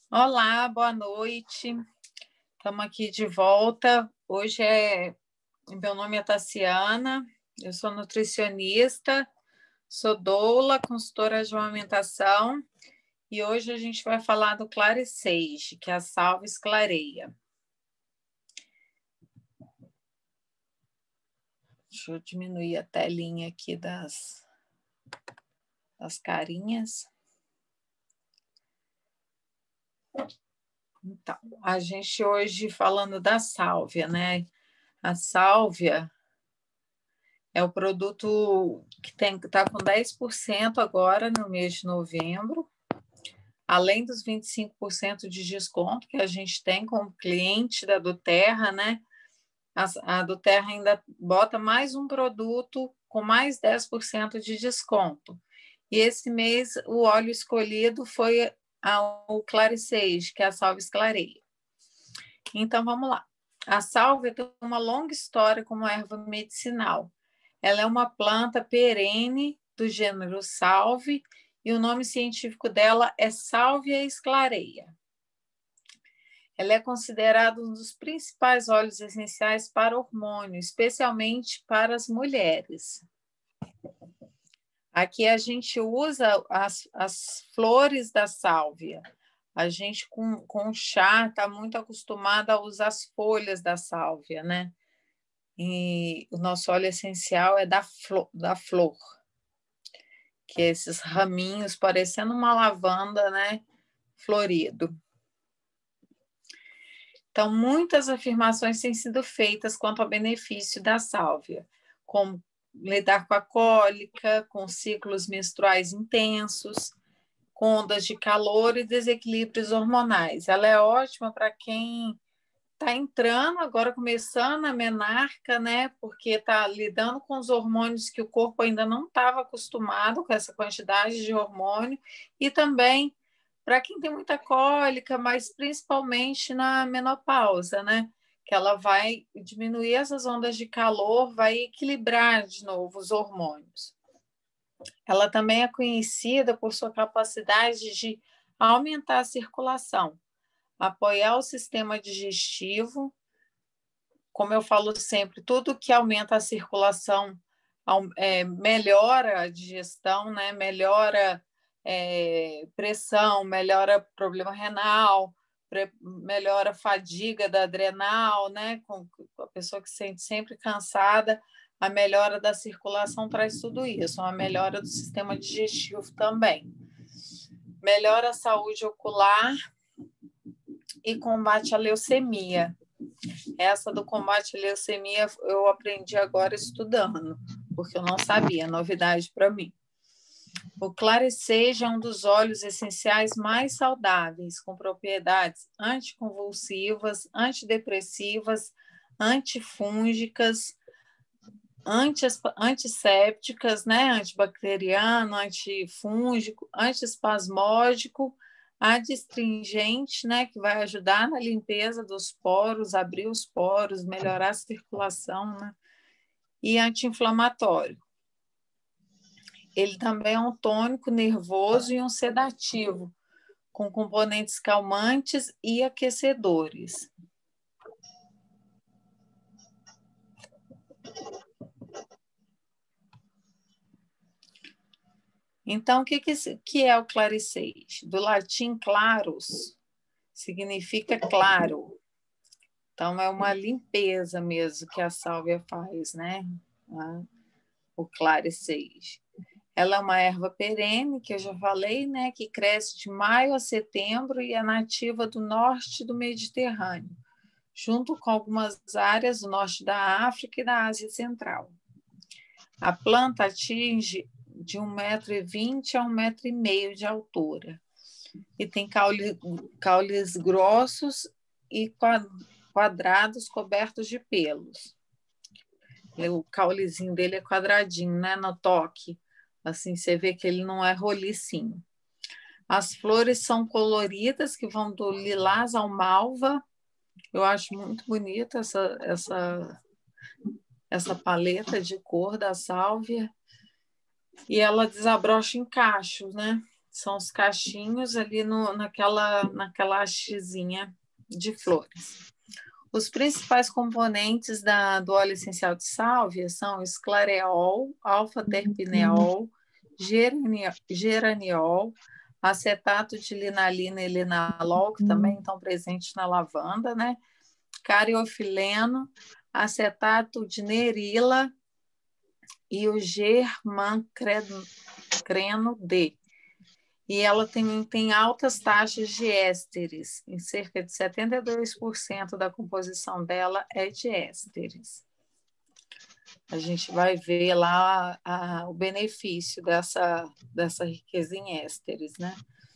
Olá, boa noite. Estamos aqui de volta. Meu nome é Tassiana, eu sou nutricionista, sou doula, consultora de amamentação, e hoje a gente vai falar do Clarisage, que é a Salves Clareia. Deixa eu diminuir a telinha aqui das carinhas. Então, a gente hoje falando da sálvia, né? A sálvia é o produto que está com 10% agora no mês de novembro, além dos 25% de desconto que a gente tem como cliente da doTERRA, né? A doTERRA ainda bota mais um produto com mais 10% de desconto. E esse mês o óleo escolhido foi o Clarisage, que é a Salves Clareia. Então vamos lá. A sálvia tem uma longa história como erva medicinal. Ela é uma planta perene do gênero salve e o nome científico dela é Salvia esclareia. Ela é considerada um dos principais óleos essenciais para hormônio, especialmente para as mulheres. Aqui a gente usa as flores da sálvia. A gente, com chá, está muito acostumada a usar as folhas da sálvia, né? E o nosso óleo essencial é da flor, que é esses raminhos parecendo uma lavanda, né? Florido. Então, muitas afirmações têm sido feitas quanto ao benefício da sálvia, como lidar com a cólica, com ciclos menstruais intensos, com ondas de calor e desequilíbrios hormonais. Ela é ótima para quem está entrando, agora começando a menarca, né? Porque está lidando com os hormônios que o corpo ainda não estava acostumado com essa quantidade de hormônio, e também para quem tem muita cólica, mas principalmente na menopausa, né? Que ela vai diminuir essas ondas de calor, vai equilibrar de novo os hormônios. Ela também é conhecida por sua capacidade de aumentar a circulação, apoiar o sistema digestivo. Como eu falo sempre, tudo que aumenta a circulação melhora a digestão, né? Melhora pressão, melhora problema renal, melhora a fadiga da adrenal, né? Com a pessoa que se sente sempre cansada, a melhora da circulação traz tudo isso, uma melhora do sistema digestivo também. Melhora a saúde ocular e combate a leucemia. Essa do combate à leucemia eu aprendi agora estudando, porque eu não sabia, novidade para mim. O Clarisage é um dos óleos essenciais mais saudáveis, com propriedades anticonvulsivas, antidepressivas, antifúngicas, antissépticas, né? Antibacteriano, antifúngico, antiespasmódico, adstringente, né? Que vai ajudar na limpeza dos poros, abrir os poros, melhorar a circulação, né? E anti-inflamatório. Ele também é um tônico nervoso e um sedativo, com componentes calmantes e aquecedores. Então, o que é o Clarisage? Do latim claros, significa claro. Então, é uma limpeza mesmo que a sálvia faz, né? O Clarisage. Ela é uma erva perene, que eu já falei, né? Que cresce de maio a setembro e é nativa do norte do Mediterrâneo, junto com algumas áreas do norte da África e da Ásia Central. A planta atinge de 1,20 m a 1,5 m de altura e tem caules grossos e quadrados cobertos de pelos. O caulezinho dele é quadradinho, né? No toque. Assim, você vê que ele não é rolicinho. As flores são coloridas, que vão do lilás ao malva. Eu acho muito bonita essa paleta de cor da sálvia. E ela desabrocha em cachos, né? São os cachinhos ali naquela hastezinha de flores. Os principais componentes do óleo essencial de sálvia são esclareol, alfa-terpineol, geraniol, acetato de linalina e linalol, que também estão presentes na lavanda, né? Cariofileno, acetato de nerila e o germancreno D. E ela tem altas taxas de ésteres, em cerca de 72% da composição dela é de ésteres. A gente vai ver lá o benefício dessa riqueza em ésteres, né?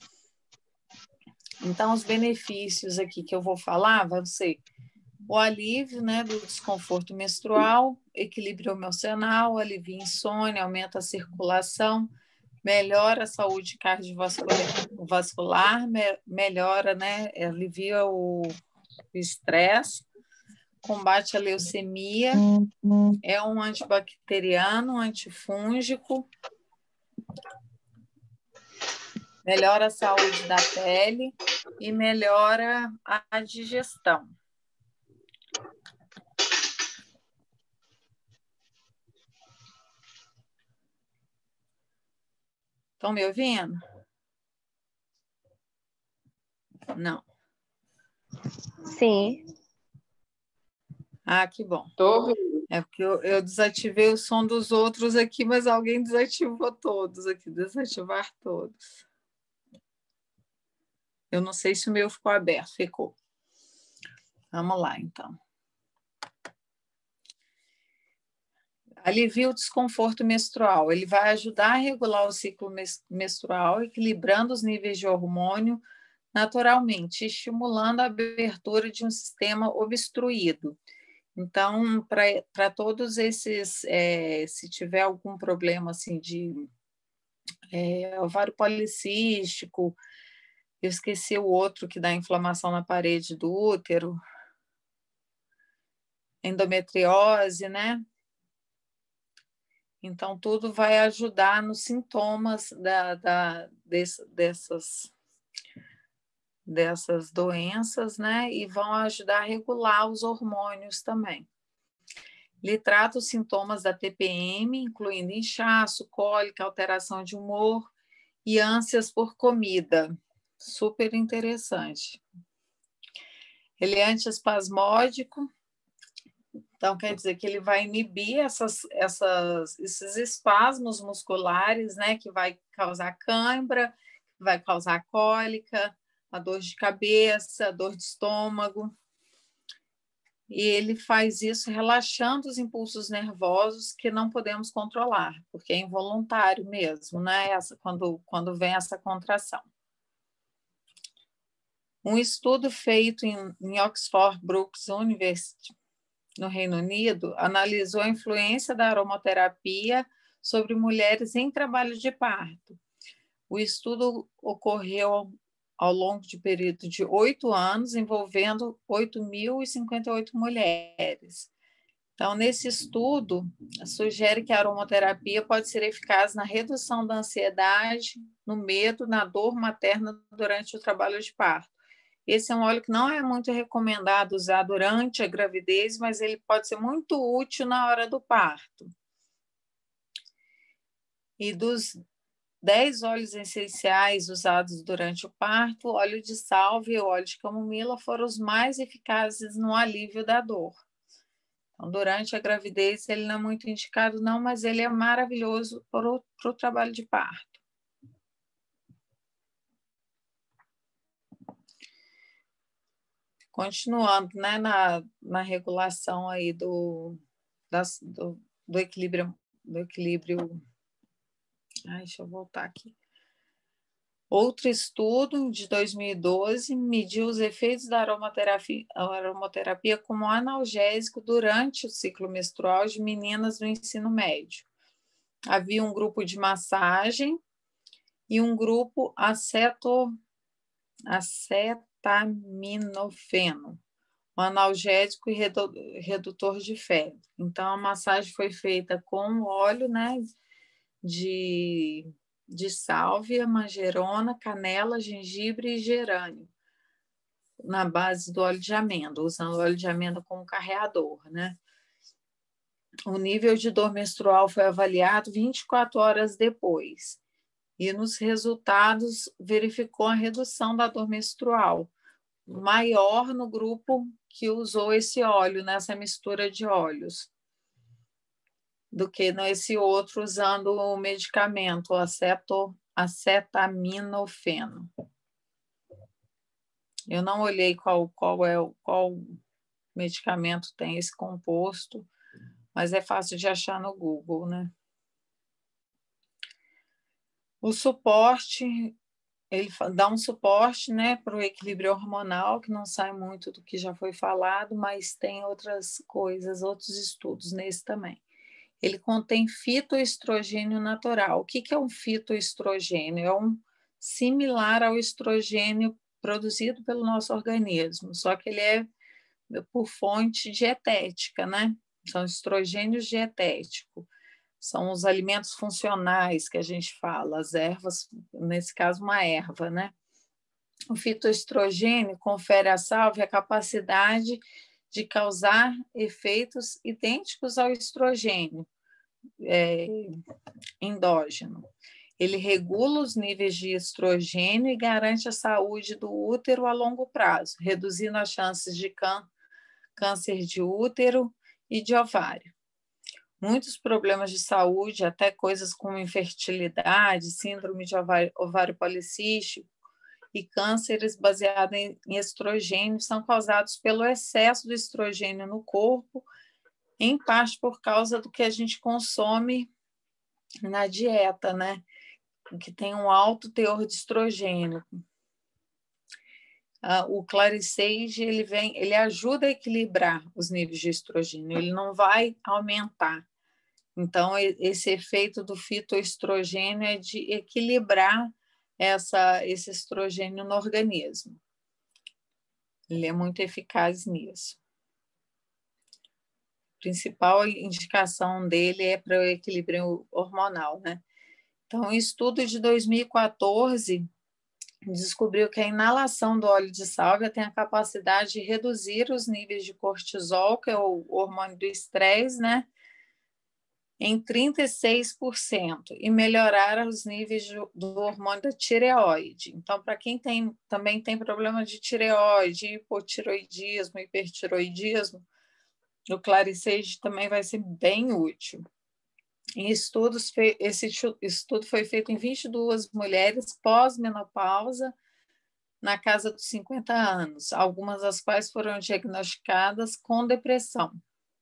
Então, os benefícios aqui que eu vou falar vão ser o alívio, né, do desconforto menstrual, equilíbrio emocional, alivia a insônia, aumenta a circulação, melhora a saúde cardiovascular, melhora, né, alivia o estresse, combate a leucemia, é um antibacteriano, antifúngico, melhora a saúde da pele e melhora a digestão. Estão me ouvindo? Não. Sim. Ah, que bom. Estou ouvindo. É porque eu desativei o som dos outros aqui, mas alguém desativou todos aqui, desativar todos. Eu não sei se o meu ficou aberto, ficou. Vamos lá, então. Alivia o desconforto menstrual. Ele vai ajudar a regular o ciclo menstrual, equilibrando os níveis de hormônio naturalmente, estimulando a abertura de um sistema obstruído. Então, para todos esses, se tiver algum problema assim de ovário policístico, eu esqueci o outro que dá inflamação na parede do útero, endometriose, né? Então, tudo vai ajudar nos sintomas dessas doenças, né? E vão ajudar a regular os hormônios também. Ele trata os sintomas da TPM, incluindo inchaço, cólica, alteração de humor e ânsias por comida. Super interessante. Ele é antiespasmódico, então quer dizer que ele vai inibir esses espasmos musculares, né, que vai causar cãibra, vai causar cólica, a dor de cabeça, a dor de estômago. E ele faz isso relaxando os impulsos nervosos que não podemos controlar, porque é involuntário mesmo, né? Quando vem essa contração. Um estudo feito em Oxford Brookes University, no Reino Unido, analisou a influência da aromaterapia sobre mulheres em trabalho de parto. O estudo ocorreu ao longo de período de 8 anos, envolvendo 8.058 mulheres. Então, nesse estudo, sugere que a aromaterapia pode ser eficaz na redução da ansiedade, no medo, na dor materna durante o trabalho de parto. Esse é um óleo que não é muito recomendado usar durante a gravidez, mas ele pode ser muito útil na hora do parto. E dos 10 óleos essenciais usados durante o parto, o óleo de sálvia e o óleo de camomila foram os mais eficazes no alívio da dor. Então, durante a gravidez, ele não é muito indicado, não, mas ele é maravilhoso para o trabalho de parto. Continuando, né, na regulação aí do equilíbrio. Deixa eu voltar aqui. Outro estudo de 2012 mediu os efeitos da aromaterapia como analgésico durante o ciclo menstrual de meninas no ensino médio. Havia um grupo de massagem e um grupo acetaminofeno, um analgésico e redutor de febre. Então, a massagem foi feita com óleo, né, de sálvia, manjerona, canela, gengibre e gerânio, na base do óleo de amêndoa, usando o óleo de amêndoa como carreador, né? O nível de dor menstrual foi avaliado 24 horas depois e nos resultados verificou a redução da dor menstrual, maior no grupo que usou esse óleo, nessa mistura de óleos, do que nesse outro usando o medicamento, o acetaminofeno. Eu não olhei qual medicamento tem esse composto, mas é fácil de achar no Google, né? O suporte, ele dá um suporte, né, para o equilíbrio hormonal, que não sai muito do que já foi falado, mas tem outras coisas, outros estudos nesse também. Ele contém fitoestrogênio natural. O que é um fitoestrogênio? É um similar ao estrogênio produzido pelo nosso organismo, só que ele é por fonte dietética, né? São estrogênios dietéticos. São os alimentos funcionais que a gente fala, as ervas, nesse caso, uma erva, né? O fitoestrogênio confere à sálvia a capacidade de causar efeitos idênticos ao estrogênio endógeno. Ele regula os níveis de estrogênio e garante a saúde do útero a longo prazo, reduzindo as chances de câncer de útero e de ovário. Muitos problemas de saúde, até coisas como infertilidade, síndrome de ovário policístico e cânceres baseados em estrogênio, são causados pelo excesso de estrogênio no corpo, em parte por causa do que a gente consome na dieta, né? Que tem um alto teor de estrogênio. O Claricage, ele ajuda a equilibrar os níveis de estrogênio, ele não vai aumentar. Então, esse efeito do fitoestrogênio é de equilibrar esse estrogênio no organismo. Ele é muito eficaz nisso. A principal indicação dele é para o equilíbrio hormonal, né? Então, um estudo de 2014 descobriu que a inalação do óleo de sálvia tem a capacidade de reduzir os níveis de cortisol, que é o hormônio do estresse, né? Em 36% e melhorar os níveis do hormônio da tireoide. Então, para quem também tem problema de tireoide, hipotiroidismo, hipertiroidismo, o Claricage também vai ser bem útil. Esse estudo foi feito em 22 mulheres pós-menopausa, na casa dos 50 anos, algumas das quais foram diagnosticadas com depressão.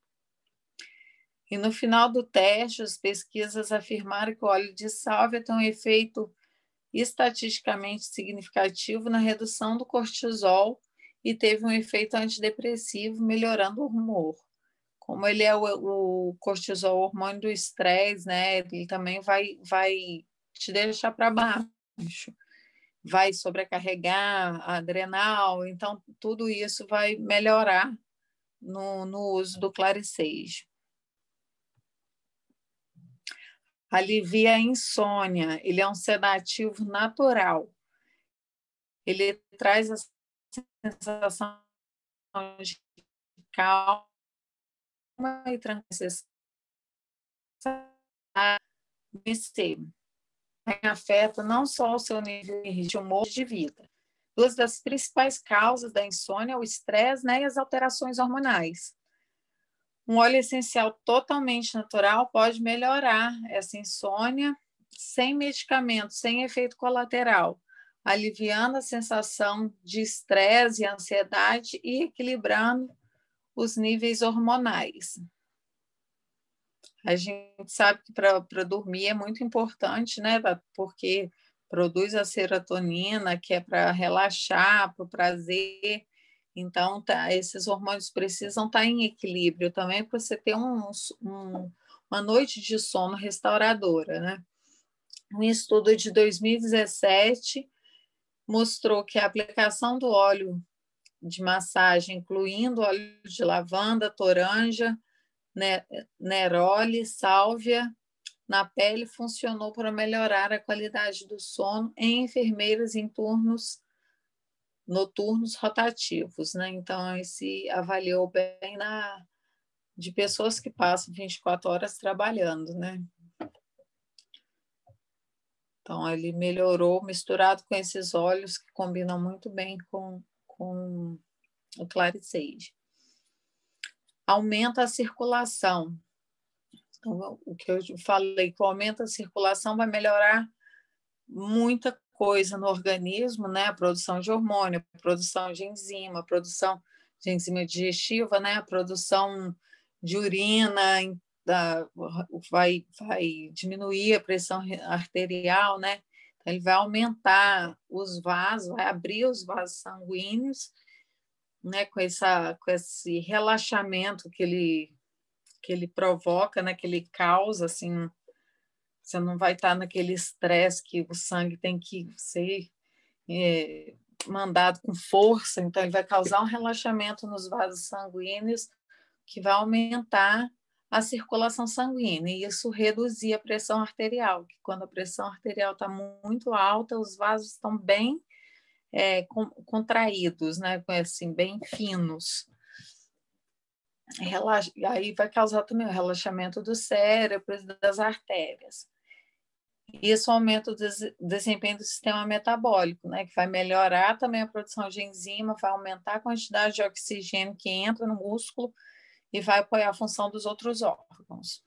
E no final do teste, as pesquisas afirmaram que o óleo de sálvia tem um efeito estatisticamente significativo na redução do cortisol e teve um efeito antidepressivo, melhorando o humor. Como ele é o cortisol, o hormônio do estresse, né? Ele também vai te deixar para baixo, vai sobrecarregar a adrenal, então tudo isso vai melhorar no uso do Claricage. Alivia a insônia, ele é um sedativo natural. Ele traz a sensação de calma e tranquilidade. Afeta não só o seu nível de humor de vida. Duas das principais causas da insônia é o estresse, né, e as alterações hormonais. Um óleo essencial totalmente natural pode melhorar essa insônia sem medicamento, sem efeito colateral, aliviando a sensação de estresse e ansiedade e equilibrando os níveis hormonais. A gente sabe que para dormir é muito importante, né? Porque produz a serotonina, que é para relaxar, para o prazer. Então, esses hormônios precisam estar em equilíbrio também para você ter uma noite de sono restauradora, né? Um estudo de 2017 mostrou que a aplicação do óleo de massagem, incluindo óleo de lavanda, toranja, neroli, sálvia, na pele funcionou para melhorar a qualidade do sono em enfermeiras em turnos noturnos rotativos, né? Então, esse avaliou bem de pessoas que passam 24 horas trabalhando, né? Então, ele melhorou, misturado com esses óleos que combinam muito bem com o Claricide. Aumenta a circulação. Então, o que eu falei, que aumenta a circulação vai melhorar muita coisa no organismo, né? A produção de hormônio, a produção de enzima digestiva, né? A produção de urina, vai diminuir a pressão arterial, né? Então, ele vai aumentar os vasos, vai abrir os vasos sanguíneos, né? Com esse relaxamento que ele provoca, né? Que ele causa, assim, você não vai estar naquele estresse que o sangue tem que ser mandado com força, então ele vai causar um relaxamento nos vasos sanguíneos que vai aumentar a circulação sanguínea e isso reduzir a pressão arterial, que quando a pressão arterial está muito alta, os vasos estão bem contraídos, né, assim, bem finos. Aí vai causar também o relaxamento do cérebro e das artérias. Isso aumenta o desempenho do sistema metabólico, né, que vai melhorar também a produção de enzima, vai aumentar a quantidade de oxigênio que entra no músculo e vai apoiar a função dos outros órgãos.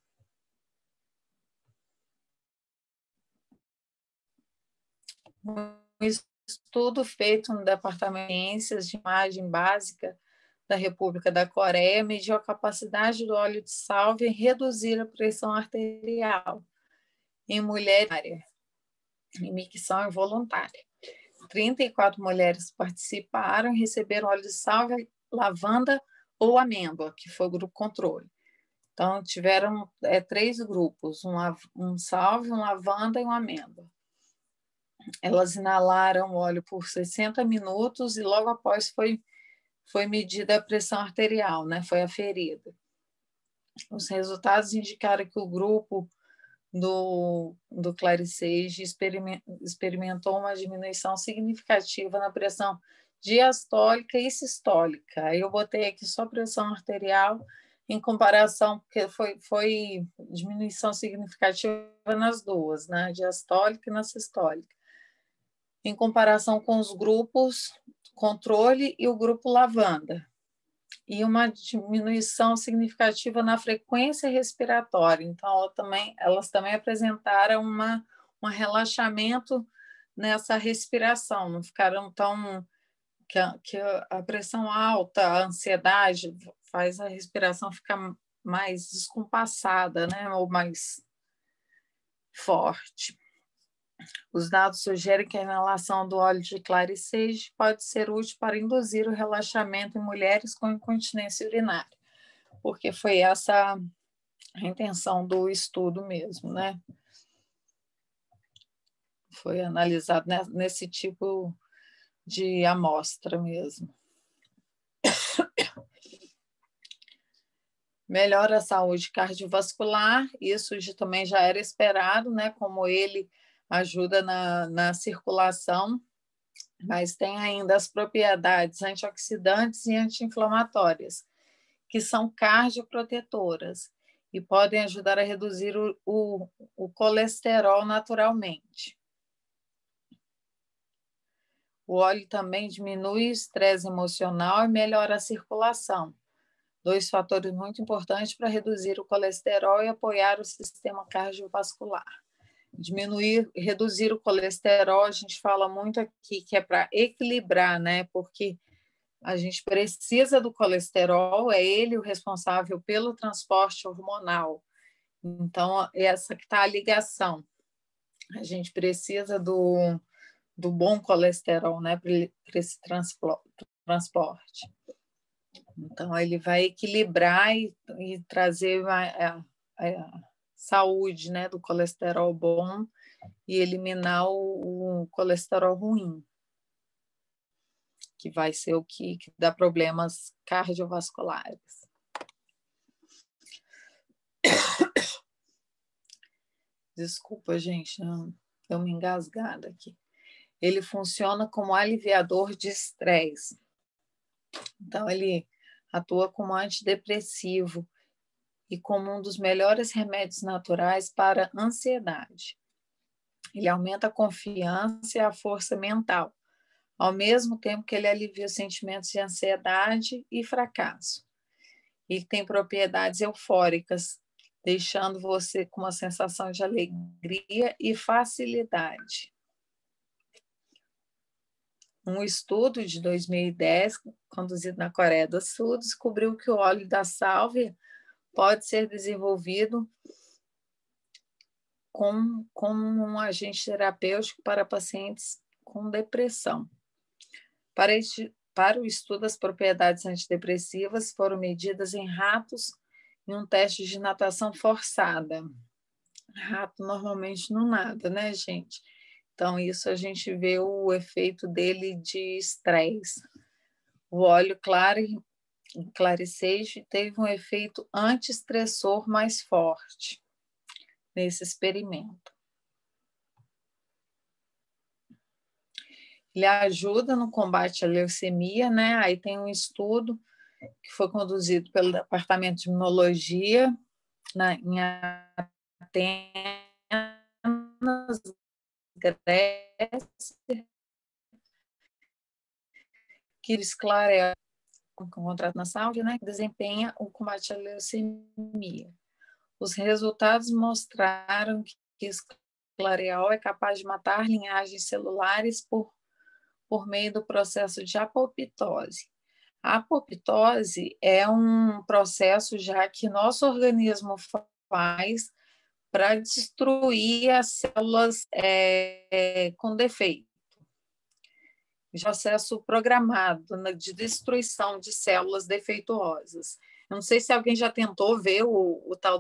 Um estudo feito no Departamento de Ciências de Imagem Básica da República da Coreia mediu a capacidade do óleo de sálvia em reduzir a pressão arterial em mulheres em micção involuntária. 34 mulheres participaram e receberam óleo de sálvia, lavanda ou amêndoa, que foi o grupo controle. Então, tiveram 3 grupos, um sálvia, um lavanda e um amêndoa. Elas inalaram o óleo por 60 minutos e logo após foi medida a pressão arterial, né? Foi aferida. Os resultados indicaram que o grupo do Claricide experimentou uma diminuição significativa na pressão diastólica e sistólica. Aí eu botei aqui só pressão arterial em comparação, porque foi diminuição significativa nas duas, na diastólica e na sistólica, em comparação com os grupos controle e o grupo lavanda, e uma diminuição significativa na frequência respiratória. Então, elas também apresentaram um relaxamento nessa respiração, não ficaram tão... que a pressão alta, a ansiedade faz a respiração ficar mais descompassada, né? Ou mais forte. Os dados sugerem que a inalação do óleo de Claricide pode ser útil para induzir o relaxamento em mulheres com incontinência urinária, porque foi essa a intenção do estudo mesmo, né? Foi analisado nesse tipo de amostra mesmo. Melhora a saúde cardiovascular, isso também já era esperado, né? Como ele ajuda na circulação, mas tem ainda as propriedades antioxidantes e anti-inflamatórias, que são cardioprotetoras e podem ajudar a reduzir o colesterol naturalmente. O óleo também diminui o estresse emocional e melhora a circulação, 2 fatores muito importantes para reduzir o colesterol e apoiar o sistema cardiovascular. Reduzir o colesterol, a gente fala muito aqui que é para equilibrar, né? Porque a gente precisa do colesterol, é ele o responsável pelo transporte hormonal. Então, essa que está a ligação. A gente precisa do bom colesterol, né? Para esse transporte. Então, ele vai equilibrar e trazer a saúde, né, do colesterol bom e eliminar o colesterol ruim, que vai ser o que dá problemas cardiovasculares. Desculpa, gente, não, deu uma engasgada aqui. Ele funciona como aliviador de estresse. Então, ele atua como antidepressivo e como um dos melhores remédios naturais para a ansiedade. Ele aumenta a confiança e a força mental, ao mesmo tempo que ele alivia os sentimentos de ansiedade e fracasso. Ele tem propriedades eufóricas, deixando você com uma sensação de alegria e facilidade. Um estudo de 2010, conduzido na Coreia do Sul, descobriu que o óleo da sálvia pode ser desenvolvido como um agente terapêutico para pacientes com depressão. Para o estudo, as propriedades antidepressivas foram medidas em ratos em um teste de natação forçada. Rato normalmente não nada, né, gente? Então, isso a gente vê o efeito dele de estresse. O óleo Claricage teve um efeito antiestressor mais forte nesse experimento. Ele ajuda no combate à leucemia, né? Aí tem um estudo que foi conduzido pelo Departamento de Imunologia em Atenas, Grécia, que esclarece com contrato na saúde, né, que desempenha o combate à leucemia. Os resultados mostraram que esclareol é capaz de matar linhagens celulares por meio do processo de apoptose. A apoptose é um processo já que nosso organismo faz para destruir as células com defeito. Processo programado de destruição de células defeituosas. Eu não sei se alguém já tentou ver o tal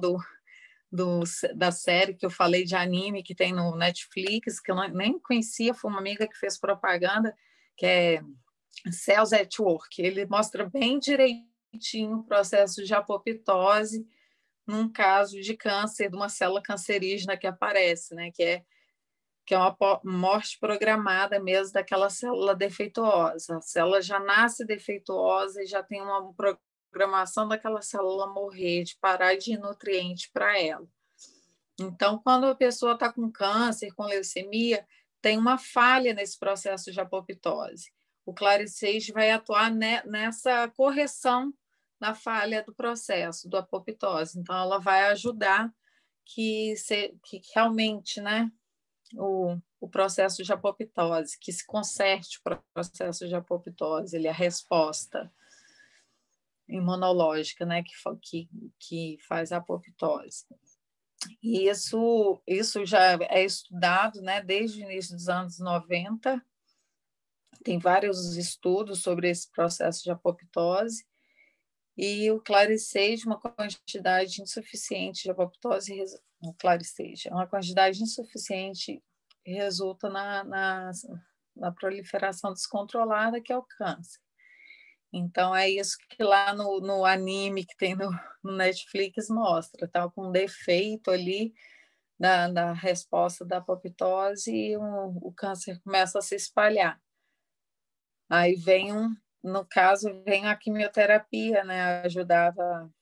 da série que eu falei de anime que tem no Netflix, que eu nem conhecia, foi uma amiga que fez propaganda, que é Cells at Work. Ele mostra bem direitinho o processo de apoptose num caso de câncer, de uma célula cancerígena que aparece, né? Que é uma morte programada mesmo daquela célula defeituosa. A célula já nasce defeituosa e já tem uma programação daquela célula morrer, de parar de ir nutriente para ela. Então, quando a pessoa está com câncer, com leucemia, tem uma falha nesse processo de apoptose. O Claricage vai atuar nessa correção na falha do processo, do apoptose. Então, ela vai ajudar que realmente, né, o processo de apoptose, que se conserte o processo de apoptose, ele é a resposta imunológica, né, que faz a apoptose. E isso já é estudado, né, desde o início dos anos 90, tem vários estudos sobre esse processo de apoptose, e o Claricage, uma quantidade insuficiente de apoptose, o Claricage, uma quantidade insuficiente resulta na proliferação descontrolada, que é o câncer. Então, é isso que lá no anime que tem no Netflix mostra, tá? Com um defeito ali na resposta da apoptose e o câncer começa a se espalhar. Aí no caso, vem a quimioterapia, né? Ajudava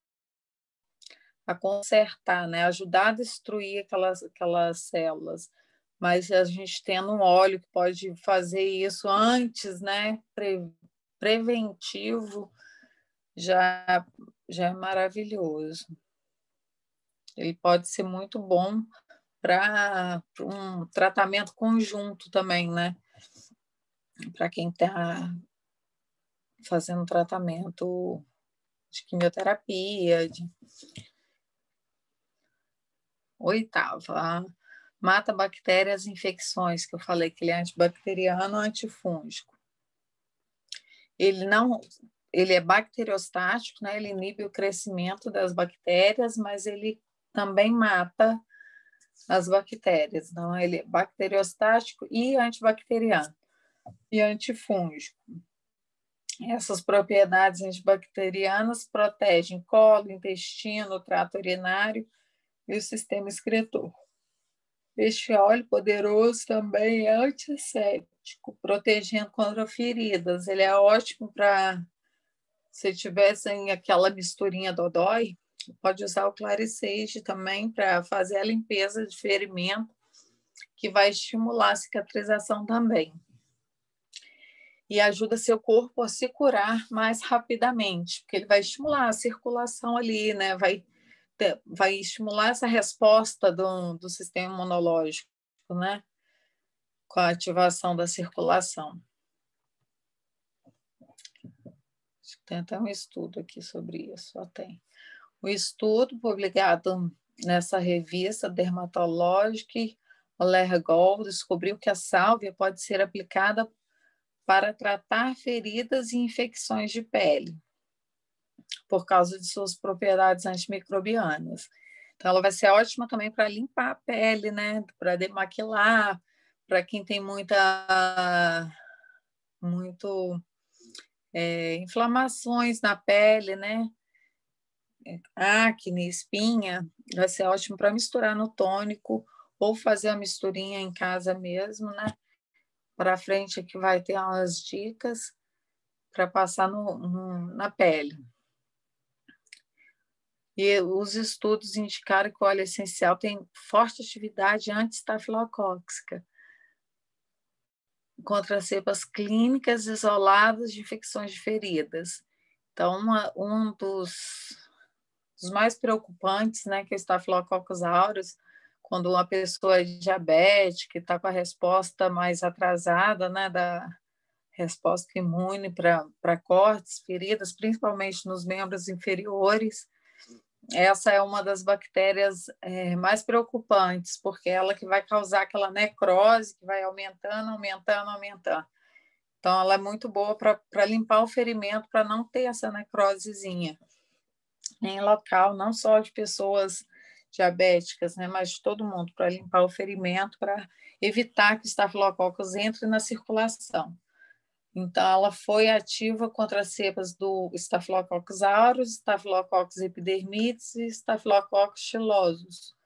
a consertar, né? Ajudar a destruir aquelas células. Mas a gente tendo um óleo que pode fazer isso antes, né? Preventivo, já é maravilhoso. Ele pode ser muito bom para um tratamento conjunto também, né? Para quem está fazendo tratamento de quimioterapia. Oitava, mata bactérias e infecções, que eu falei que ele é antibacteriano, antifúngico. Ele é bacteriostático, né? Ele inibe o crescimento das bactérias, mas ele também mata as bactérias. Então, ele é bacteriostático e antibacteriano e antifúngico. Essas propriedades antibacterianas protegem colo, intestino, trato urinário e o sistema excretor. Este óleo poderoso também é antisséptico, protegendo contra feridas. Ele é ótimo para, se tivessem aquela misturinha dodói, pode usar o Claricage também para fazer a limpeza de ferimento, que vai estimular a cicatrização também. E ajuda seu corpo a se curar mais rapidamente, porque ele vai estimular a circulação ali, né? Vai estimular essa resposta do sistema imunológico, né? Com a ativação da circulação. Tem até um estudo aqui sobre isso, só tem. O estudo publicado nessa revista dermatológica, Allergol, descobriu que a sálvia pode ser aplicada para tratar feridas e infecções de pele, por causa de suas propriedades antimicrobianas. Então, ela vai ser ótima também para limpar a pele, né? Para demaquilar, para quem tem inflamações na pele, né? Acne, espinha, vai ser ótimo para misturar no tônico ou fazer a misturinha em casa mesmo, né? Para frente aqui vai ter umas dicas para passar na pele. E os estudos indicaram que o óleo essencial tem forte atividade anti-estafilocóxica contra cepas clínicas isoladas de infecções de feridas. Então, um dos mais preocupantes, né, que é o Staphylococcus aureus, quando uma pessoa é diabética, está com a resposta mais atrasada, né, da resposta imune para cortes, feridas, principalmente nos membros inferiores. Essa é uma das bactérias mais preocupantes, porque é ela que vai causar aquela necrose que vai aumentando, aumentando, aumentando. Então, ela é muito boa para limpar o ferimento, para não ter essa necrosezinha em local, não só de pessoas diabéticas, né, mas de todo mundo, para limpar o ferimento, para evitar que o estafilococcus entre na circulação. Então, ela foi ativa contra as cepas do Staphylococcus aureus, Staphylococcus epidermidis e Staphylococcus shilosus.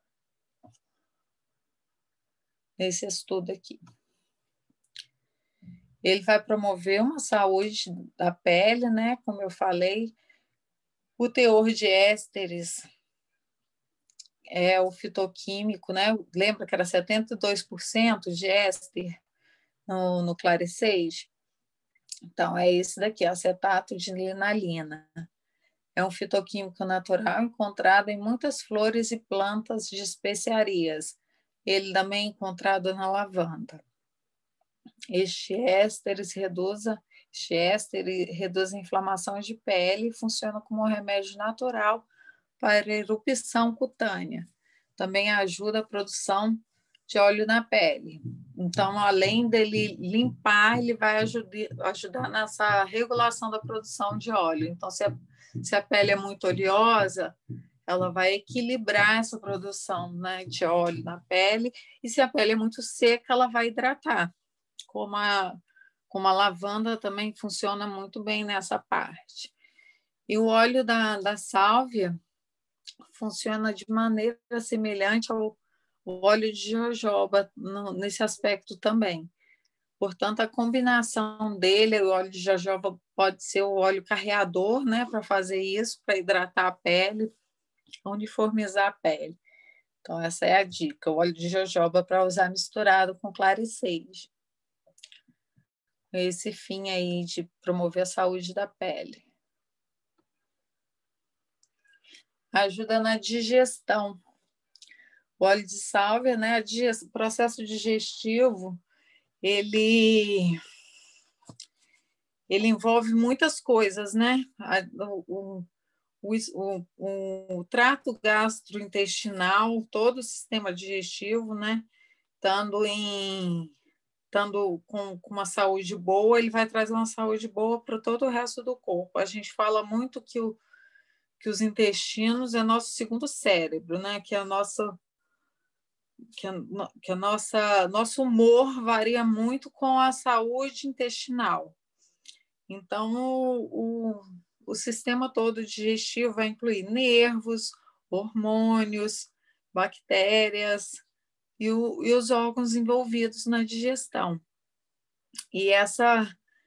Nesse estudo aqui. Ele vai promover uma saúde da pele, né? Como eu falei, o teor de ésteres é o fitoquímico, né? Lembra que era 72% de éster no Claricage? Então, é esse daqui, acetato de linalina. É um fitoquímico natural encontrado em muitas flores e plantas de especiarias. Ele também é encontrado na lavanda. Este éster reduz a inflamação de pele e funciona como um remédio natural para erupção cutânea. Também ajuda a produção de óleo na pele. Então, além dele limpar, ele vai ajudar nessa regulação da produção de óleo. Então, se a pele é muito oleosa, ela vai equilibrar essa produção, né, de óleo na pele, e se a pele é muito seca, ela vai hidratar. Como a lavanda também funciona muito bem nessa parte. E o óleo da sálvia funciona de maneira semelhante ao óleo de jojoba nesse aspecto também. Portanto, a combinação dele, o óleo de jojoba pode ser o óleo carreador, né, para fazer isso, para hidratar a pele, uniformizar a pele. Então, essa é a dica, o óleo de jojoba para usar misturado com Claricage. Esse fim aí de promover a saúde da pele. Ajuda na digestão. O óleo de sálvia, né, o processo digestivo, ele envolve muitas coisas, né? O trato gastrointestinal, todo o sistema digestivo, né? Estando com uma saúde boa, ele vai trazer uma saúde boa para todo o resto do corpo. A gente fala muito que os intestinos é nosso segundo cérebro, né? Nosso humor varia muito com a saúde intestinal. Então, o sistema todo digestivo vai incluir nervos, hormônios, bactérias, e os órgãos envolvidos na digestão. E essa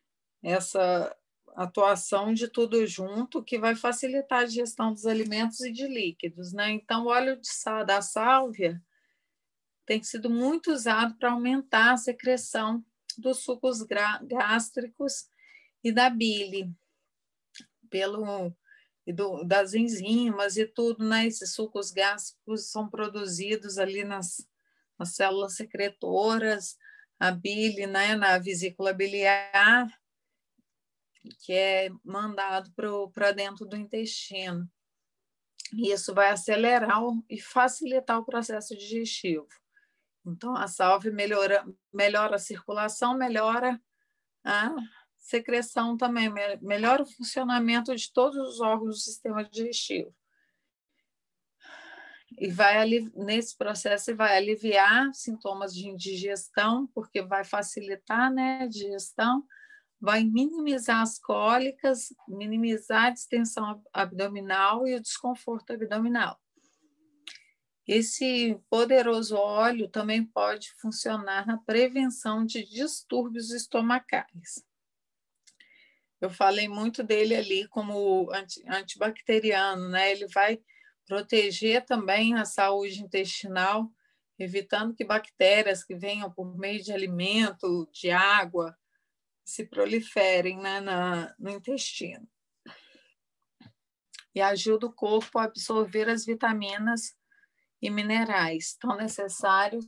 atuação de tudo junto que vai facilitar a digestão dos alimentos e de líquidos, né? Então, o óleo da sálvia tem sido muito usado para aumentar a secreção dos sucos gástricos e da bile, das enzimas e tudo, né? Esses sucos gástricos são produzidos ali nas células secretoras, a bile, né, na vesícula biliar, que é mandado para dentro do intestino. E isso vai acelerar e facilitar o processo digestivo. Então, a sálvia melhora a circulação, melhora a secreção também, melhora o funcionamento de todos os órgãos do sistema digestivo. E nesse processo vai aliviar sintomas de indigestão, porque vai facilitar, né, a digestão, vai minimizar as cólicas, minimizar a distensão abdominal e o desconforto abdominal. Esse poderoso óleo também pode funcionar na prevenção de distúrbios estomacais. Eu falei muito dele ali como antibacteriano, né? Ele vai proteger também a saúde intestinal, evitando que bactérias que venham por meio de alimento, de água, se proliferem, né, no intestino. E ajuda o corpo a absorver as vitaminas e minerais tão necessários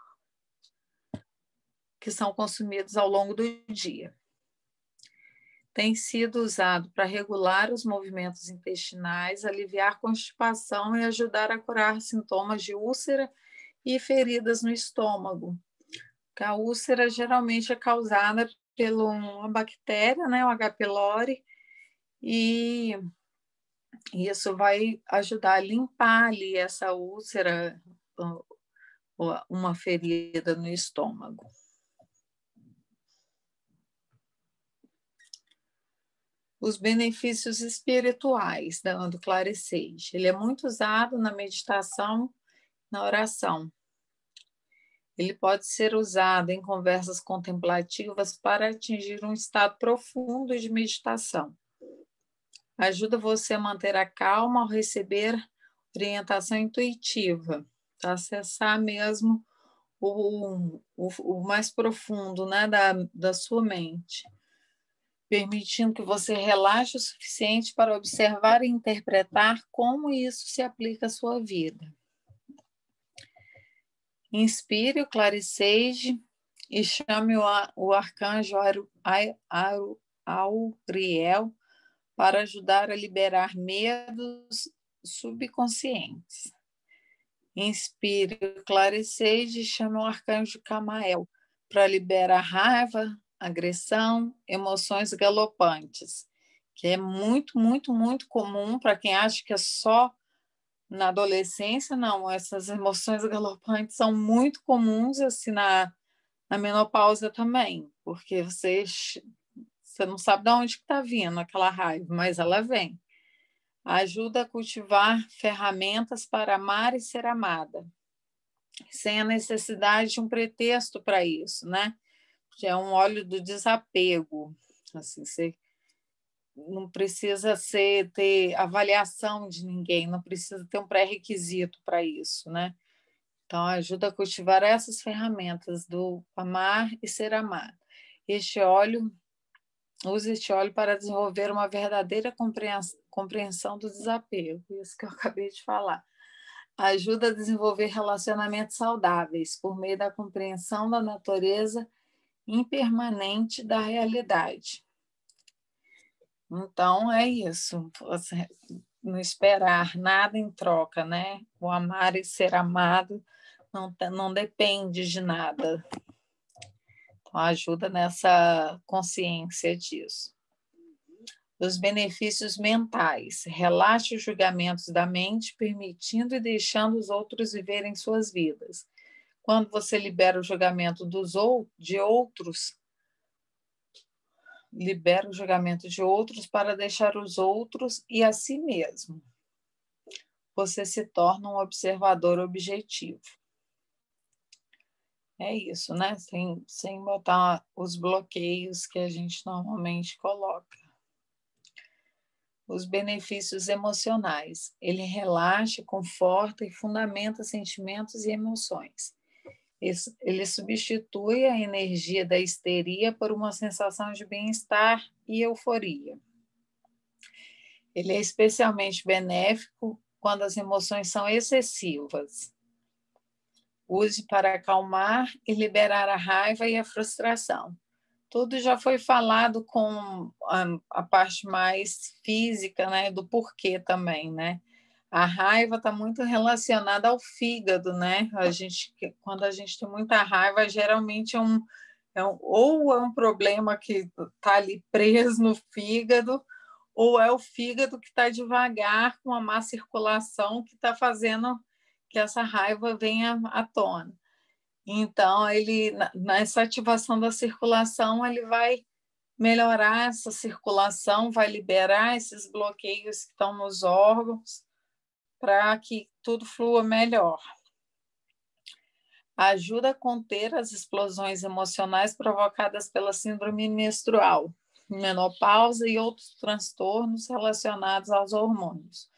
que são consumidos ao longo do dia. Tem sido usado para regular os movimentos intestinais, aliviar constipação e ajudar a curar sintomas de úlcera e feridas no estômago. A úlcera geralmente é causada por uma bactéria, né, o H. pylori, e isso vai ajudar a limpar ali essa úlcera, uma ferida no estômago. Os benefícios espirituais do Clary Sage. Ele é muito usado na meditação, na oração. Ele pode ser usado em conversas contemplativas para atingir um estado profundo de meditação. Ajuda você a manter a calma ao receber orientação intuitiva, para acessar mesmo o mais profundo, né, da sua mente, permitindo que você relaxe o suficiente para observar e interpretar como isso se aplica à sua vida. Inspire o Clary Sage e chame o arcanjo Auriel para ajudar a liberar medos subconscientes. Inspire o Clary Sage e chame o arcanjo Camael para liberar raiva, agressão, emoções galopantes, que é muito, muito, muito comum para quem acha que é só na adolescência. Não, essas emoções galopantes são muito comuns assim na menopausa também, porque você não sabe de onde está vindo aquela raiva, mas ela vem. Ajuda a cultivar ferramentas para amar e ser amada, sem a necessidade de um pretexto para isso, né? Que é um óleo do desapego. Assim, você não precisa ter avaliação de ninguém, não precisa ter um pré-requisito para isso, né? Então, ajuda a cultivar essas ferramentas do amar e ser amado. Use este óleo para desenvolver uma verdadeira compreensão do desapego, isso que eu acabei de falar. Ajuda a desenvolver relacionamentos saudáveis por meio da compreensão da natureza impermanente da realidade. Então, é isso. Você não esperar nada em troca, né? O amar e ser amado não depende de nada. Então, ajuda nessa consciência disso. Os benefícios mentais. Relaxe os julgamentos da mente, permitindo e deixando os outros viverem suas vidas. Quando você libera o julgamento de outros, libera o julgamento de outros para deixar os outros e a si mesmo. Você se torna um observador objetivo. É isso, né? Sem botar os bloqueios que a gente normalmente coloca. Os benefícios emocionais. Ele relaxa, conforta e fundamenta sentimentos e emoções. Ele substitui a energia da histeria por uma sensação de bem-estar e euforia. Ele é especialmente benéfico quando as emoções são excessivas. Use para acalmar e liberar a raiva e a frustração. Tudo já foi falado com a parte mais física, né, do porquê também, né? A raiva está muito relacionada ao fígado, né? Quando a gente tem muita raiva, geralmente ou é um problema que está ali preso no fígado, ou é o fígado que está devagar com a má circulação que está fazendo que essa raiva venha à tona. Então, nessa ativação da circulação, ele vai melhorar essa circulação, vai liberar esses bloqueios que estão nos órgãos para que tudo flua melhor. Ajuda a conter as explosões emocionais provocadas pela síndrome menstrual, menopausa e outros transtornos relacionados aos hormônios.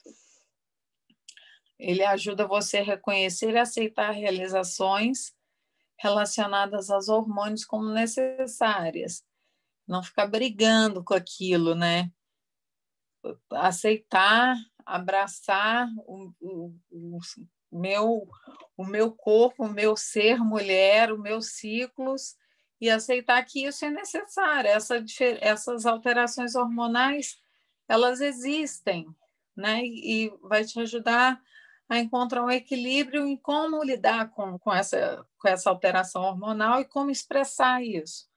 Ele ajuda você a reconhecer e aceitar realizações relacionadas aos hormônios como necessárias. Não ficar brigando com aquilo, né? Aceitar, abraçar o meu corpo, o meu ser mulher, os meus ciclos, e aceitar que isso é necessário. Essas alterações hormonais, elas existem, né? E vai te ajudar a encontrar um equilíbrio em como lidar com essa alteração hormonal e como expressar isso.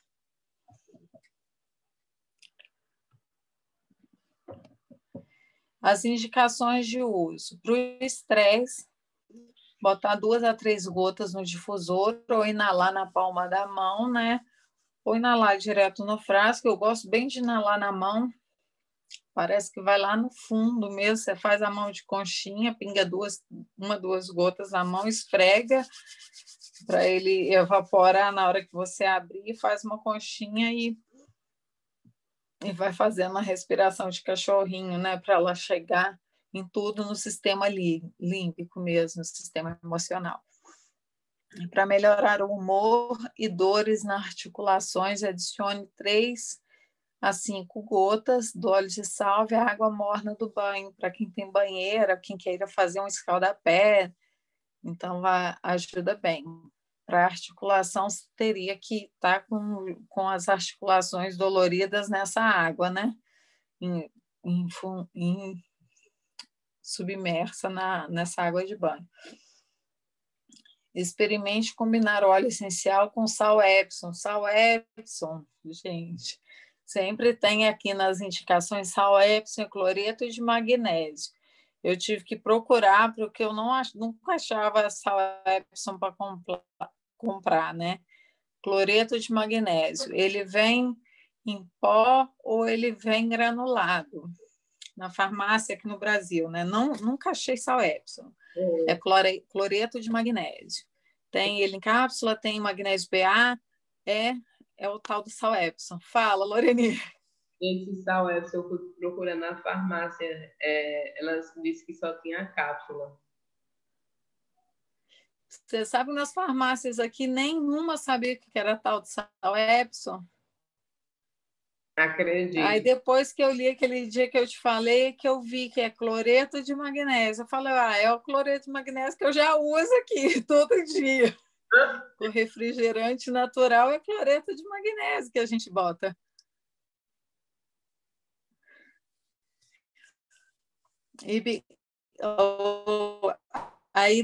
As indicações de uso. Para o estresse, botar 2 a 3 gotas no difusor ou inalar na palma da mão, né? Ou inalar direto no frasco. Eu gosto bem de inalar na mão. Parece que vai lá no fundo mesmo. Você faz a mão de conchinha, pinga 2 gotas na mão, esfrega para ele evaporar na hora que você abrir, faz uma conchinha e vai fazendo uma respiração de cachorrinho, né? Para ela chegar em tudo no sistema límbico mesmo, no sistema emocional. Para melhorar o humor e dores nas articulações, adicione 3 a 5 gotas do óleo de salvia à água morna do banho, para quem tem banheira, quem queira fazer um escaldapé, então ajuda bem. Para articulação, teria que estar com as articulações doloridas nessa água, né? Submersa nessa água de banho. Experimente combinar óleo essencial com sal Epsom. Sal Epsom, gente, sempre tem aqui nas indicações sal Epsom e cloreto de magnésio. Eu tive que procurar, porque eu nunca achava sal Epsom para comprar, né? Cloreto de magnésio. Ele vem em pó ou ele vem granulado na farmácia aqui no Brasil, né? Nunca achei sal Epsom. É cloreto de magnésio. Tem ele em cápsula, tem magnésio BA, é o tal do sal Epsom. Fala, Loreni. Esse sal Epsom eu fui procurando na farmácia, elas disseram que só tinha cápsula. Você sabe, nas farmácias aqui, nenhuma sabia que era tal de sal Epsom. Acredito. Aí depois que eu li aquele dia que eu te falei, que eu vi que é cloreto de magnésio, eu falei, é o cloreto de magnésio que eu já uso aqui todo dia. O refrigerante natural é cloreto de magnésio que a gente bota. Aí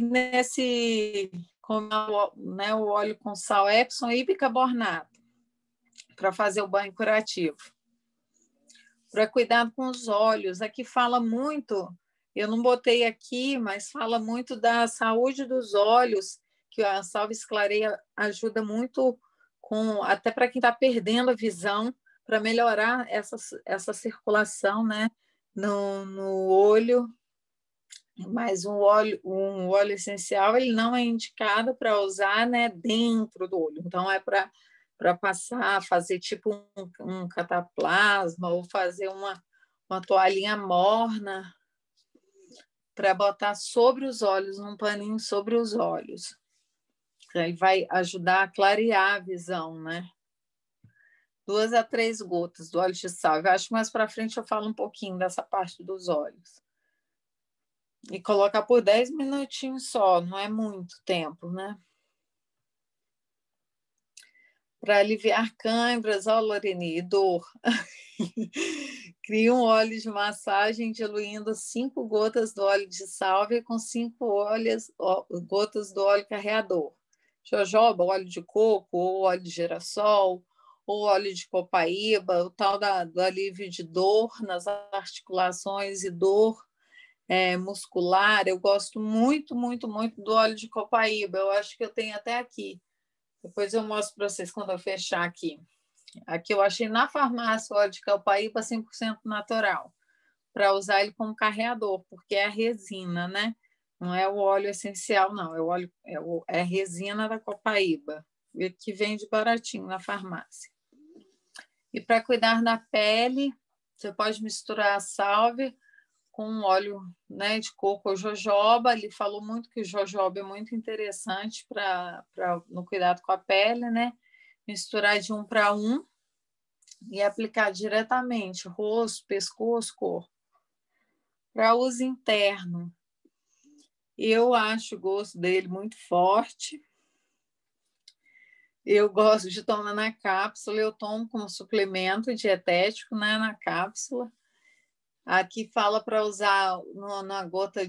o óleo com sal Epsom e bicarbonato para fazer o banho curativo. Para cuidado com os olhos, aqui fala muito, eu não botei aqui, mas fala muito da saúde dos olhos, que a Salves Clareia ajuda muito até para quem está perdendo a visão, para melhorar essa circulação, né, no olho, Mas um óleo essencial ele não é indicado para usar, né, dentro do olho. Então, é para passar, fazer tipo um cataplasma ou fazer uma toalhinha morna para botar sobre os olhos, num paninho sobre os olhos. Aí vai ajudar a clarear a visão, né? 2 a 3 gotas do óleo de salvia. Eu acho que mais para frente eu falo um pouquinho dessa parte dos olhos. E colocar por 10 minutinhos só, não é muito tempo, né? Para aliviar câimbras, ó, Loreni, e dor. Cria um óleo de massagem diluindo 5 gotas do óleo de sálvia com 5 gotas do óleo carreador. Jojoba, óleo de coco, ou óleo de girassol, ou óleo de copaíba, o tal do alívio de dor nas articulações e dor muscular. Eu gosto muito, muito, muito do óleo de copaíba. Eu acho que eu tenho até aqui. Depois eu mostro para vocês quando eu fechar aqui. Aqui eu achei na farmácia o óleo de copaíba 100% natural, para usar ele como carreador, porque é a resina, né? Não é o óleo essencial, não. É o óleo, é a resina da copaíba, que vende baratinho na farmácia. E para cuidar da pele, você pode misturar a sálvia com óleo, né, de coco ou jojoba. Ele falou muito que o jojoba é muito interessante no cuidado com a pele, né? Misturar de 1 para 1 e aplicar diretamente rosto, pescoço, corpo. Para uso interno, eu acho o gosto dele muito forte. Eu gosto de tomar na cápsula, eu tomo como suplemento dietético, né, na cápsula. Aqui fala para usar na gota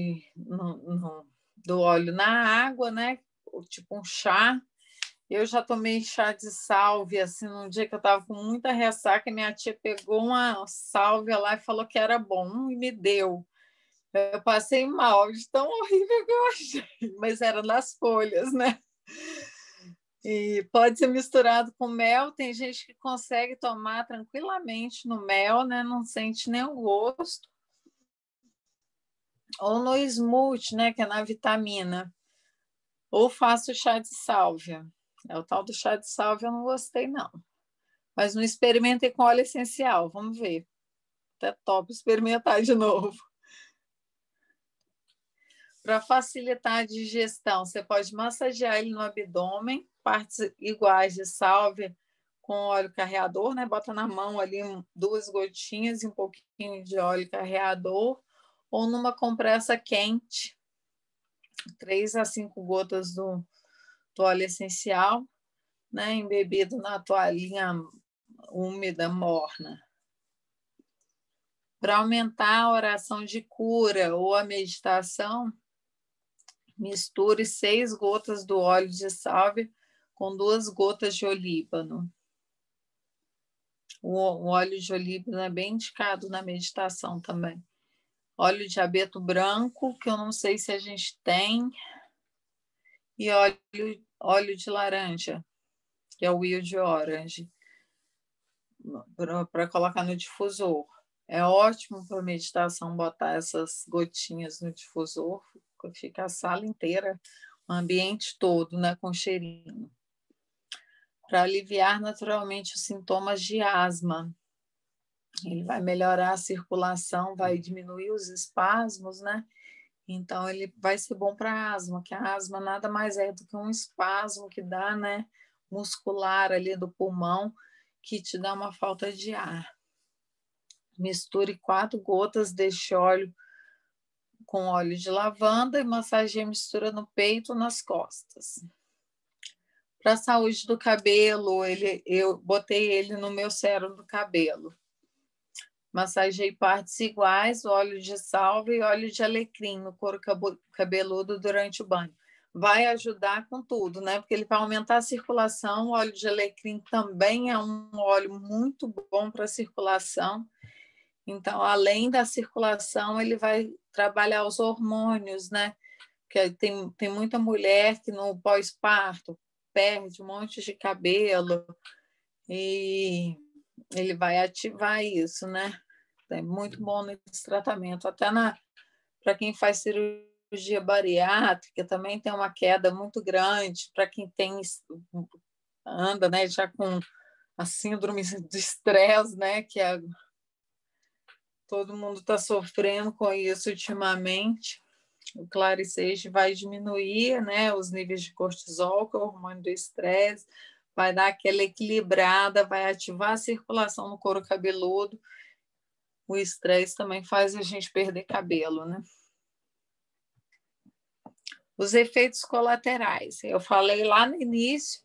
do óleo na água, né? Tipo um chá. Eu já tomei chá de sálvia, assim, num dia que eu estava com muita ressaca, minha tia pegou uma sálvia lá e falou que era bom e me deu. Eu passei mal, de tão horrível que eu achei, mas era nas folhas, né? E pode ser misturado com mel, tem gente que consegue tomar tranquilamente no mel, né? Não sente nem o gosto. Ou no smoothie, né? Que é na vitamina. Ou faço chá de sálvia. O tal do chá de sálvia eu não gostei, não. Mas não experimentei com óleo essencial, vamos ver. Até top experimentar de novo. Para facilitar a digestão, você pode massagear ele no abdômen, partes iguais de sálvia com óleo carreador, né? Bota na mão ali 2 gotinhas e um pouquinho de óleo carreador, ou numa compressa quente, 3 a 5 gotas do óleo essencial, né? Embebido na toalhinha úmida, morna. Para aumentar a oração de cura ou a meditação, misture 6 gotas do óleo de sálvia com 2 gotas de olíbano. O óleo de olíbano é bem indicado na meditação também. Óleo de abeto branco, que eu não sei se a gente tem, e óleo de laranja, que é o wild orange, para colocar no difusor. É ótimo para meditação botar essas gotinhas no difusor, fica a sala inteira, o ambiente todo, né, com cheirinho. Para aliviar naturalmente os sintomas de asma. Ele vai melhorar a circulação, vai diminuir os espasmos, né? Então, ele vai ser bom para asma, que a asma nada mais é do que um espasmo que dá, né, muscular ali do pulmão, que te dá uma falta de ar. Misture 4 gotas deste óleo com óleo de lavanda e massageie a mistura no peito ou nas costas. Para a saúde do cabelo, eu botei ele no meu sérum do cabelo. Massageei partes iguais, óleo de sálvia e óleo de alecrim no couro cabeludo durante o banho. Vai ajudar com tudo, né? Porque ele vai aumentar a circulação. O óleo de alecrim também é um óleo muito bom para a circulação. Então, além da circulação, ele vai trabalhar os hormônios, né? Porque tem muita mulher que no pós-parto perde um monte de cabelo e ele vai ativar isso, né? É muito bom nesse tratamento. Até para quem faz cirurgia bariátrica, também tem uma queda muito grande, para quem anda, né, já com a síndrome do estresse, né, todo mundo está sofrendo com isso ultimamente. O Claricege vai diminuir, né, os níveis de cortisol, que é o hormônio do estresse, vai dar aquela equilibrada, vai ativar a circulação no couro cabeludo. O estresse também faz a gente perder cabelo, né? Os efeitos colaterais. Eu falei lá no início,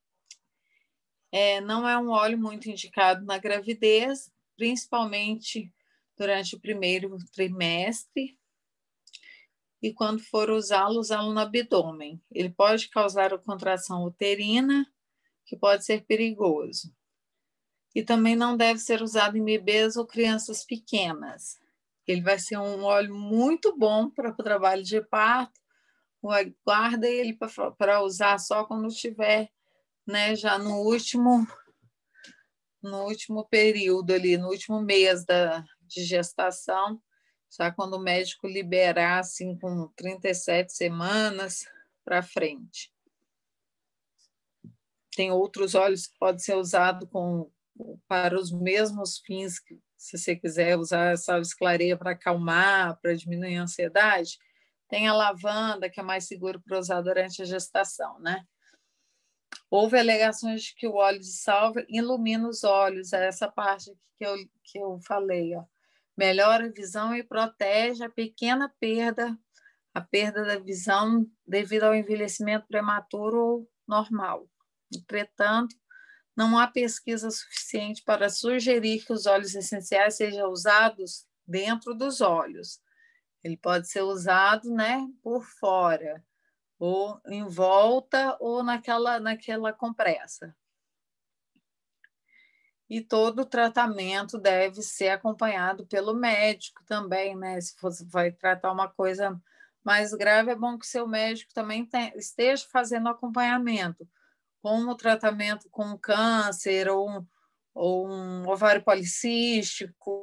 não é um óleo muito indicado na gravidez, principalmente durante o primeiro trimestre, e quando for usá-lo no abdômen. Ele pode causar a contração uterina, que pode ser perigoso. E também não deve ser usado em bebês ou crianças pequenas. Ele vai ser um óleo muito bom para o trabalho de parto. Guarda ele para usar só quando estiver, né, já no último período ali, no último mês de gestação, já quando o médico liberar assim com 37 semanas para frente. Tem outros óleos que podem ser usados para os mesmos fins, que, se você quiser usar salves clareia para acalmar, para diminuir a ansiedade. Tem a lavanda, que é mais seguro para usar durante a gestação, né? Houve alegações de que o óleo de salvia ilumina os olhos, é essa parte que eu falei, ó. Melhora a visão e protege a perda da visão devido ao envelhecimento prematuro ou normal. Entretanto, não há pesquisa suficiente para sugerir que os óleos essenciais sejam usados dentro dos olhos. Ele pode ser usado, né, por fora, ou em volta, ou naquela compressa. E todo tratamento deve ser acompanhado pelo médico também, né? Se você vai tratar uma coisa mais grave, é bom que seu médico também esteja fazendo acompanhamento, como o tratamento com câncer ou um ovário policístico,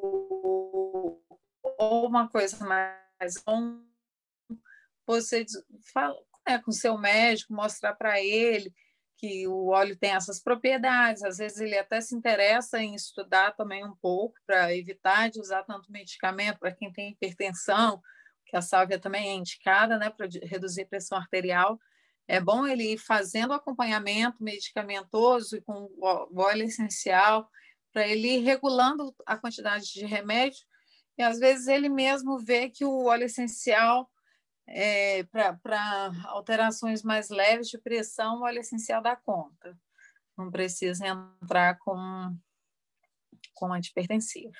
ou uma coisa mais bom, você fala com o seu médico, mostrar para ele que o óleo tem essas propriedades. Às vezes ele até se interessa em estudar também um pouco para evitar de usar tanto medicamento para quem tem hipertensão, que a sálvia também é indicada, né, para reduzir a pressão arterial. É bom ele ir fazendo acompanhamento medicamentoso e com o óleo essencial, para ele ir regulando a quantidade de remédio, e às vezes ele mesmo vê que o óleo essencial, para alterações mais leves de pressão, o óleo essencial dá conta. Não precisa entrar com antihipertensivo.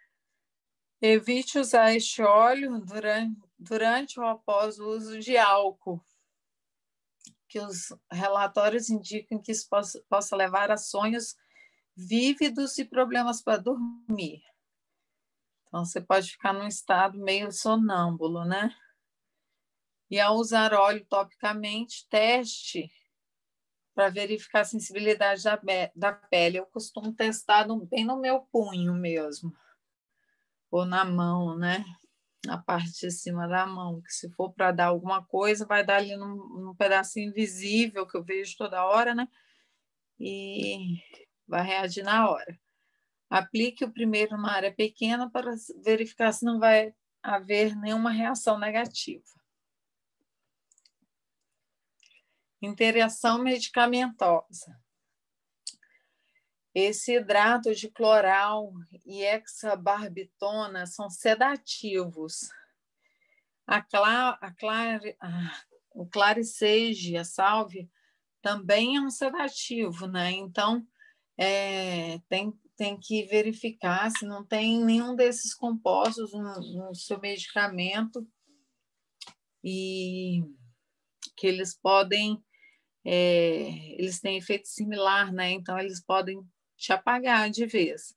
Evite usar este óleo durante ou após o uso de álcool, que os relatórios indicam que isso possa levar a sonhos vívidos e problemas para dormir. Então, você pode ficar num estado meio sonâmbulo, né? E ao usar óleo topicamente, teste para verificar a sensibilidade da pele. Eu costumo testar bem no meu punho mesmo, ou na mão, né? Na parte de cima da mão, que se for para dar alguma coisa, vai dar ali num pedacinho invisível que eu vejo toda hora, né? E vai reagir na hora. Aplique o primeiro numa área pequena para verificar se não vai haver nenhuma reação negativa. Interação medicamentosa. Esse hidrato de cloral e hexabarbitona são sedativos. O Claricege, a sálvia, também é um sedativo, né? Então, tem que verificar se não tem nenhum desses compostos no seu medicamento, e que eles podem, eles têm efeito similar, né? Então, eles podem te apagar de vez.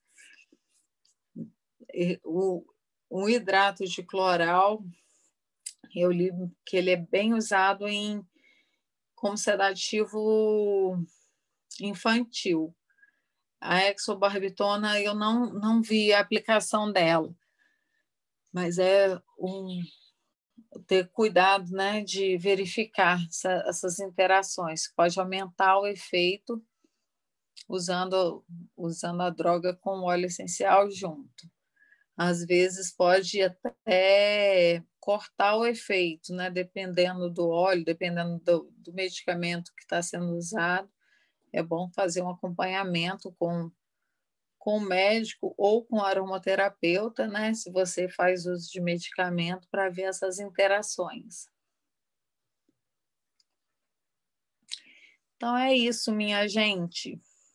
O hidrato de cloral, eu li que ele é bem usado como sedativo infantil. A hexabarbitona, eu não vi a aplicação dela, mas é ter cuidado, né, de verificar essas interações. Pode aumentar o efeito usando a droga com óleo essencial junto. Às vezes pode até cortar o efeito, né? Dependendo do óleo, dependendo do medicamento que está sendo usado. É bom fazer um acompanhamento com o médico ou com o aromaterapeuta, né? Se você faz uso de medicamento, para ver essas interações. Então é isso, minha gente.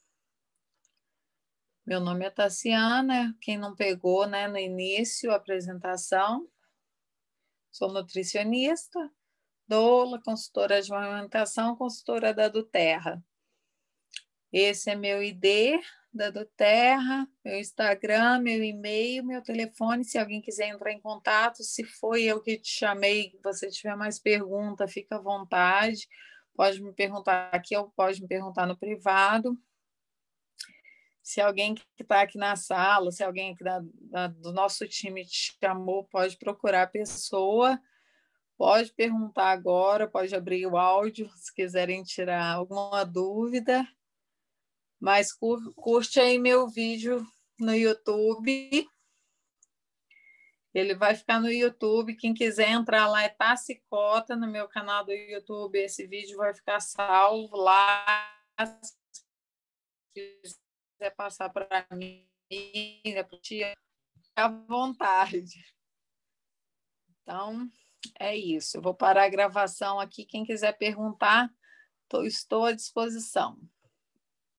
Meu nome é Tassiana, quem não pegou, né, no início a apresentação, sou nutricionista, doula, consultora de alimentação, consultora da Duterra. Esse é meu ID da Duterra, meu Instagram, meu e-mail, meu telefone, se alguém quiser entrar em contato, se foi eu que te chamei, se você tiver mais pergunta, fica à vontade, pode me perguntar aqui ou pode me perguntar no privado. Se alguém que está aqui na sala, se alguém aqui do nosso time te chamou, pode procurar a pessoa, pode perguntar agora, pode abrir o áudio, se quiserem tirar alguma dúvida. Mas curte aí meu vídeo no YouTube. Ele vai ficar no YouTube. Quem quiser entrar lá é Tassicota, no meu canal do YouTube. Esse vídeo vai ficar salvo lá. Se quiser passar para mim, para tia, à vontade. Então, é isso. Eu vou parar a gravação aqui. Quem quiser perguntar, estou à disposição.